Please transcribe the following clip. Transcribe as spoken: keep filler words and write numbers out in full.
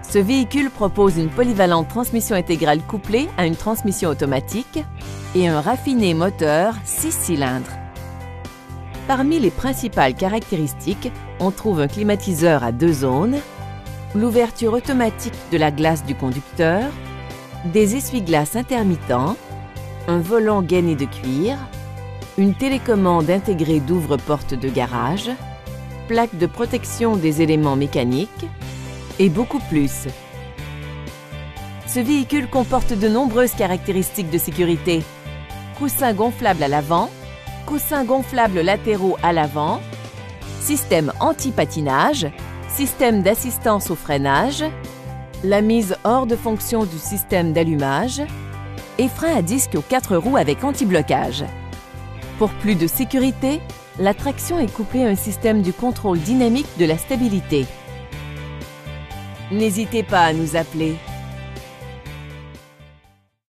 Ce véhicule propose une polyvalente transmission intégrale couplée à une transmission automatique et un raffiné moteur six cylindres. Parmi les principales caractéristiques, on trouve un climatiseur à deux zones, l'ouverture automatique de la glace du conducteur, des essuie-glaces intermittents, un volant gainé de cuir, une télécommande intégrée d'ouvre-porte de garage, plaque de protection des éléments mécaniques et beaucoup plus. Ce véhicule comporte de nombreuses caractéristiques de sécurité. Coussins gonflables à l'avant, coussins gonflables latéraux à l'avant, système anti-patinage, système d'assistance au freinage, la mise hors de fonction du système d'allumage et frein à disque aux quatre roues avec anti-blocage. Pour plus de sécurité, la traction est couplée à un système du contrôle dynamique de la stabilité. N'hésitez pas à nous appeler.